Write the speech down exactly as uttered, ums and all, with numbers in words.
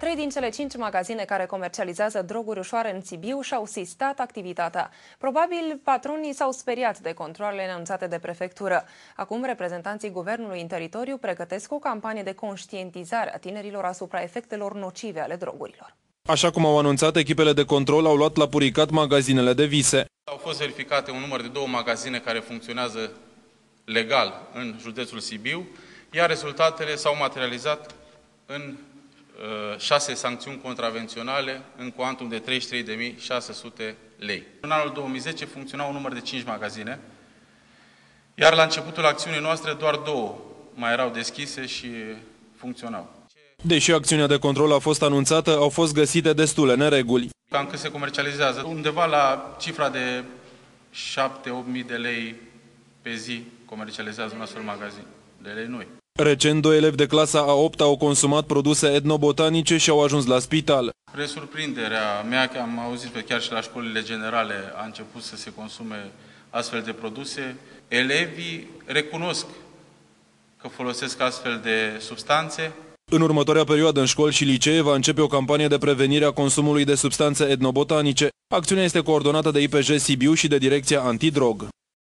Trei din cele cinci magazine care comercializează droguri ușoare în Sibiu și-au sistat activitatea. Probabil patronii s-au speriat de controalele anunțate de prefectură. Acum, reprezentanții guvernului în teritoriu pregătesc o campanie de conștientizare a tinerilor asupra efectelor nocive ale drogurilor. Așa cum au anunțat, echipele de control au luat la puricat magazinele de vise. Au fost verificate un număr de două magazine care funcționează legal în județul Sibiu, iar rezultatele s-au materializat în uh, șase sancțiuni contravenționale în cuantum de treizeci și trei de mii șase sute lei. În anul două mii zece funcționa un număr de cinci magazine, iar la începutul acțiunii noastre doar două mai erau deschise și funcționau. Deși acțiunea de control a fost anunțată, au fost găsite destule nereguli. Cam cât se comercializează? Undeva la cifra de șapte opt mii de lei pe zi comercializează un astfel magazin, de lei noi. Recent, doi elevi de clasa a opta au consumat produse etnobotanice și au ajuns la spital. Spre surprinderea mea, că am auzit că chiar și la școlile generale a început să se consume astfel de produse, elevii recunosc că folosesc astfel de substanțe. În următoarea perioadă, în școli și licee, va începe o campanie de prevenire a consumului de substanțe etnobotanice. Acțiunea este coordonată de I P J Sibiu și de Direcția Antidrog.